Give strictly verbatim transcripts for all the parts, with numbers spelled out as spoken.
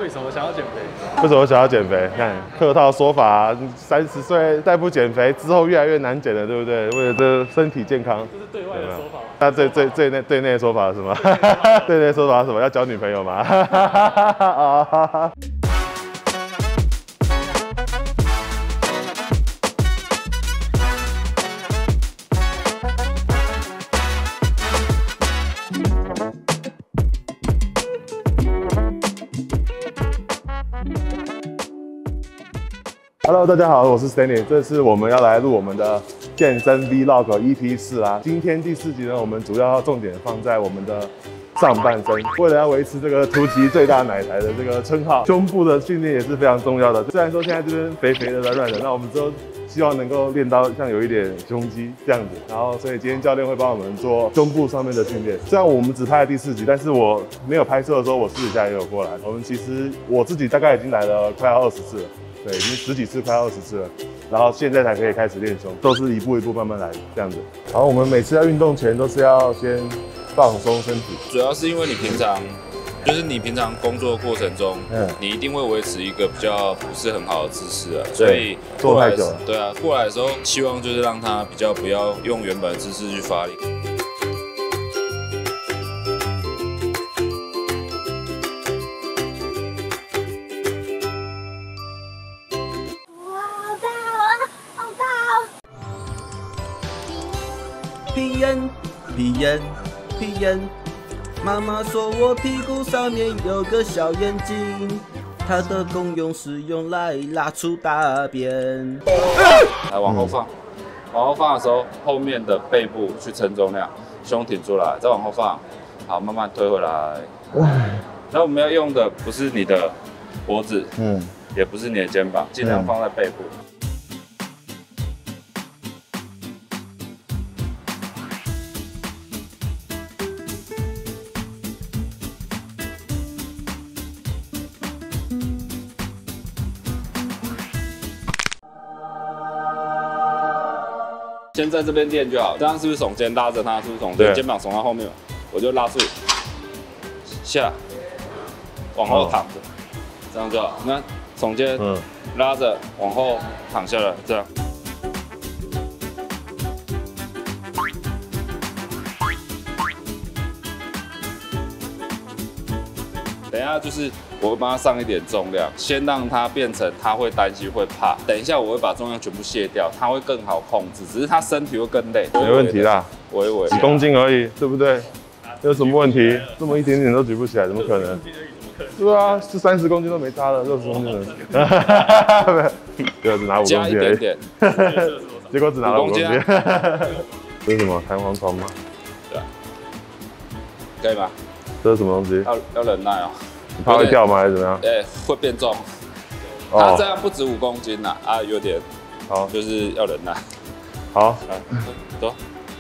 为什么想要减肥？ 为什么想要减肥？看客套说法，三十岁再不减肥，之后越来越难减了，对不对？为了这身体健康， 这是对外的说法。 那最最最内对内的说法是什么？对内说法是什么？要交女朋友吗？Hello， 大家好，我是 Stanley， 这次我们要来录我们的健身 Vlog E P 四啊。今天第四集呢，我们主要重点放在我们的上半身，为了要维持这个突击最大奶台的这个称号，胸部的训练也是非常重要的。虽然说现在这边肥肥的、软软的，那我们之后希望能够练到像有一点胸肌这样子。然后，所以今天教练会帮我们做胸部上面的训练。虽然我们只拍了第四集，但是我没有拍摄的时候，我私底下也有过来。我们其实我自己大概已经来了快要二十次了。对，已经十几次，快二十次了，然后现在才可以开始练胸，都是一步一步慢慢来这样子。然后我们每次在运动前都是要先放松身体， 主要是因为你平常，就是你平常工作的过程中，嗯，你一定会维持一个比较不是很好的姿势啊，所以做太久了。 对啊，过来的时候希望就是让他比较不要用原本的姿势去发力。 屁眼，屁眼，屁眼。妈妈说我屁股上面有个小眼睛，它的功用是用来拉出大便。 来往后放，往后放的时候，后面的背部去撑重量，胸挺出来，再往后放，好，慢慢推回来。那我们要用的不是你的脖子，嗯，也不是你的肩膀，尽量放在背部。先在这边练就好，这样是不是耸肩拉着它？是不是耸肩？肩膀耸到后面，我就拉住，下，往后躺着，这样就好。那耸肩，嗯，拉着往后躺下来，这样。等一下就是我会帮他上一点重量，先让他变成他会担心会怕。等一下我会把重量全部卸掉，他会更好控制，只是他身体会更累。 没问题啦， 微微几公斤而已，对不对？有什么问题？这么一点点都举不起来，怎么可能？对啊，是三十公斤都没差了，六十公斤了。结果只拿五公斤而已，加一点点，结果只拿了五公斤。这是什么弹簧床吗？ 对啊，可以吗？ 这是什么东西？ 要要忍耐哦。 它会掉吗？还是怎么样？ 哎、欸，会变重。它这样不止五公斤呐，啊，有点，好，就是要忍耐。 好， 来，走。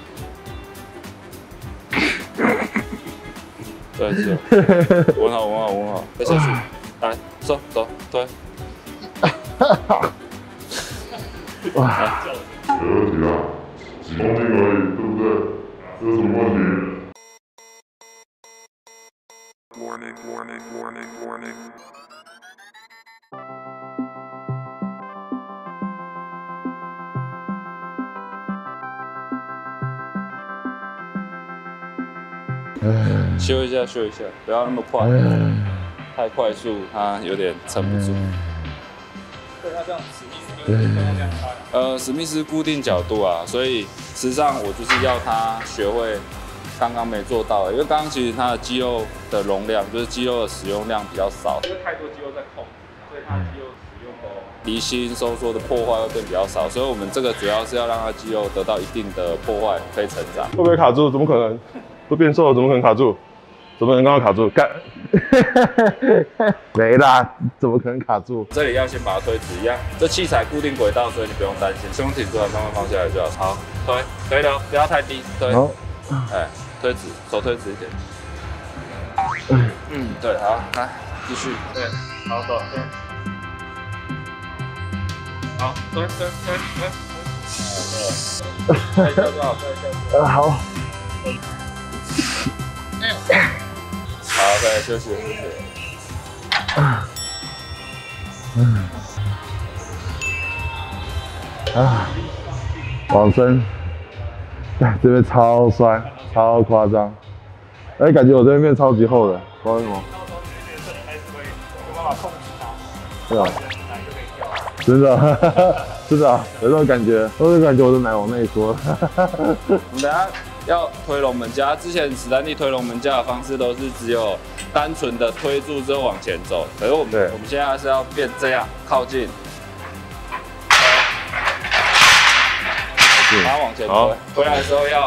对，是。稳好，稳好，稳好，再下去。来，走，走，推。 哇！没问题啊，几公斤而已，对不对？这有什么问题？ Warning, warning, warning, warning. 修一下，修一下，不要那么快，太快速，它有点撑不住。对，那这样史密斯跟这样差。呃，史密斯固定角度啊，所以实际上我就是要他学会。 刚刚没做到，因为刚刚其实它的肌肉的容量，就是肌肉的使用量比较少，因为太多肌肉在控，所以它肌肉使用的离心收缩的破坏会变比较少，所以我们这个主要是要让它肌肉得到一定的破坏，可以成长。 会不会卡住？怎么可能？都变瘦了，怎么可能卡住？怎么可能刚刚卡住？干，没啦，怎么可能卡住？ 这里要先把它推直一样，这器材固定轨道，所以你不用担心，胸挺出来，慢慢放下来就好。好，推，可以了，不要太低，推。哎，推直，手推直一点。嗯，对，好，来继续。对，好，走，推。好，推推推推。推一下就好，推一下就好。 好。 好，再休息休息。 嗯。啊，往生，哎，这边超酸，超夸张，哎，感觉我这边变超级厚的，不知道为什么。 有办法控制它。 对啊。真的，哈哈哈，真的啊，有这种感觉，我就感觉我的奶往内缩。 我们等下要推龙门架，之前史丹利推龙门架的方式都是只有单纯的推住之后往前走，可是我们我们现在是要变这样靠近。 然后往前推，回来的时候要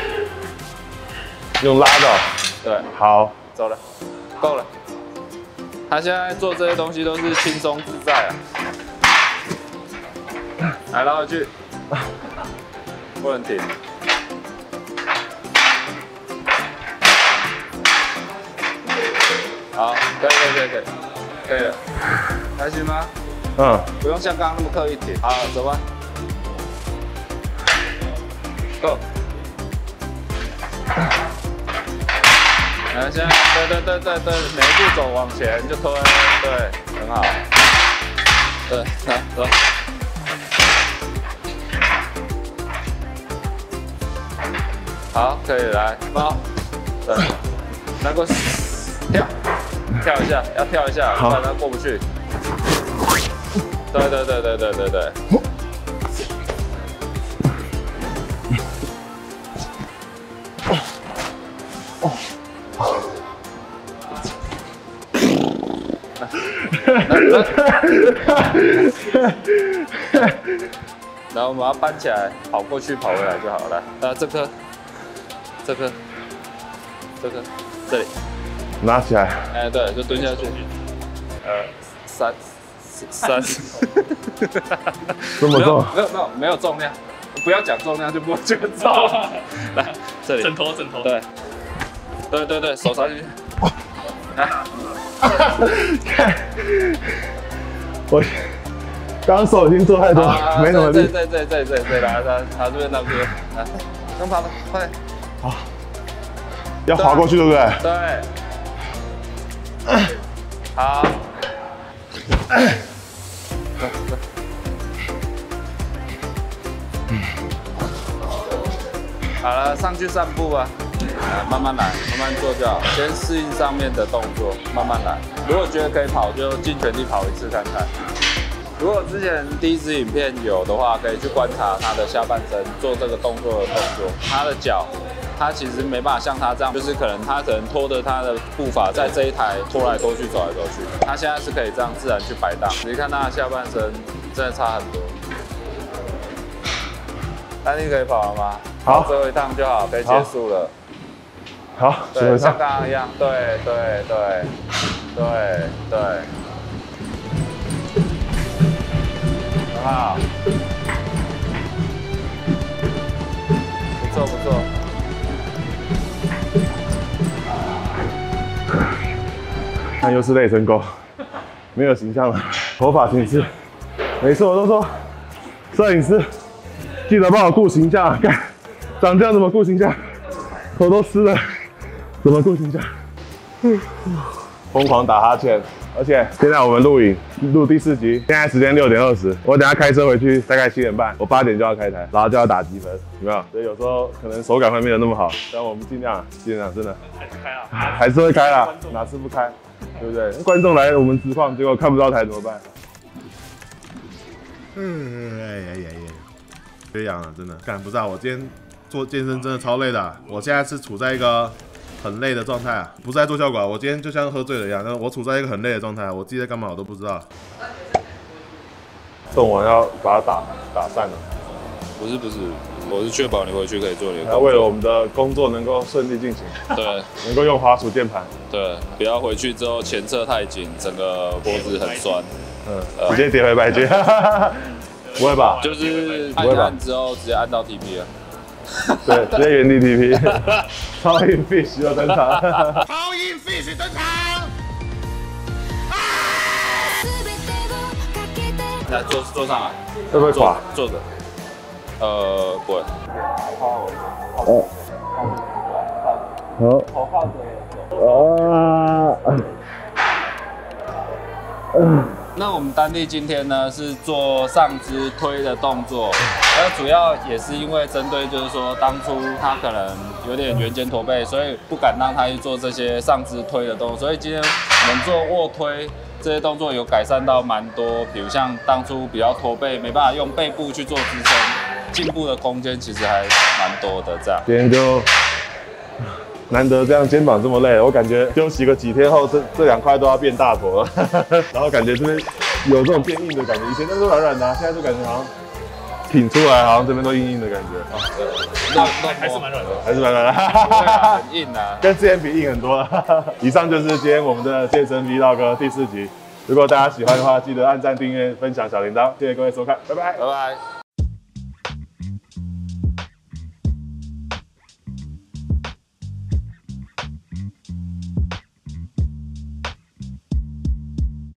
用拉的。 对， 好， 走了，够了。他现在做这些东西都是轻松自在啊。来拉回去，不能停。好，可以可以可以可以，可以了。开心吗？ 嗯， 不用像刚刚那么刻意停。好，走吧。 Go！ 来，现在对对对对对，每一步走往前就推，对，很好。对，来走。好，可以来猫。对，拿过去，跳，跳一下，要跳一下，不然它过不去。对对对对对对对。 然后我们要搬起来，跑过去，跑回来就好了。呃，这颗，这颗，这颗，这里， 拿起来。 哎，对，就蹲下去。呃，三，三， 这么重？ 没有没有没有重量，不要讲重量就不会觉得重。来，这里， 枕头枕头。 对，对对对，手插进去。来。 看，我刚手已经做太多，啊、没什么力。 对对对对对对，来来，好这边到这边，来，跟跑的，快点。 好，要滑过去，对不对？ 对。好。走走。好了，上去散步吧。 来，慢慢来，慢慢做就好。先适应上面的动作，慢慢来。如果觉得可以跑，就尽全力跑一次看看。如果之前第一支影片有的话，可以去观察他的下半身做这个动作的动作。他的脚，他其实没办法像他这样，就是可能他可能拖着他的步伐在这一台拖来拖去、走来走去。他现在是可以这样自然去摆荡。你看他的下半身真的差很多。那你可以跑了吗？ 好， 最后一趟就好，可以结束了。 好， 对，像刚刚一样，对对对对对，很好，不错不错。 那又是累成狗，没有形象了，头发形式。每次我都说，摄影师记得帮我顾形象，看长这样怎么顾形象，头都湿了。 怎么顾形象？疯狂打哈欠，而且现在我们录影录第四集，现在时间六点二十，我等下开车回去大概七点半，我八点就要开台，然后就要打积分，有没有？所以有时候可能手感会没有那么好，但我们尽量尽量真的还是开啊， 还是会开啦，哪次不开？对不对？观众来我们实况，结果看不到台怎么办？嗯，哎呀呀呀，缺氧了，真的干不到。我今天做健身真的超累的、啊，我现在是处在一个。 很累的状态啊，不是在做效果、啊。我今天就像喝醉了一样，我处在一个很累的状态，我自己在干嘛我都不知道。动完要把它打打散了。 不是不是，我是确保你回去可以做你的工作。 为了我们的工作能够顺利进行， 对， 能够用滑鼠键盘， 对，不要回去之后前侧太紧，整个脖子很酸。 嗯，呃、直接跌回白阶。不会吧？ 就是按一按之后直接按到 T P 了。 对，直接原地 T P， 超硬 fish 又登场， 超硬 fish 登场！ 来坐坐上来， 会不会垮？ 坐着，呃，不会。 哦，好， 头靠着啊，嗯。 那我们丹弟今天呢是做上肢推的动作，那主要也是因为针对就是说当初他可能有点圆肩驼背，所以不敢让他去做这些上肢推的动作，所以今天我们做卧推这些动作有改善到蛮多，比如像当初比较驼背没办法用背部去做支撑，进步的空间其实还蛮多的这样。 今天就难得这样肩膀这么累，我感觉休息个几天后，这这两块都要变大坨了，然后感觉这边有这种变硬的感觉，以前都是软软的、啊，现在就感觉好像挺出来，好像这边都硬硬的感觉。啊， 那还是蛮软的， 还是蛮软的， 很硬啊， 跟之前比硬很多了。以上就是今天我们的健身 Vlog 第四集。如果大家喜欢的话，记得按赞、订阅、分享小铃铛，谢谢各位收看，拜拜， 拜拜。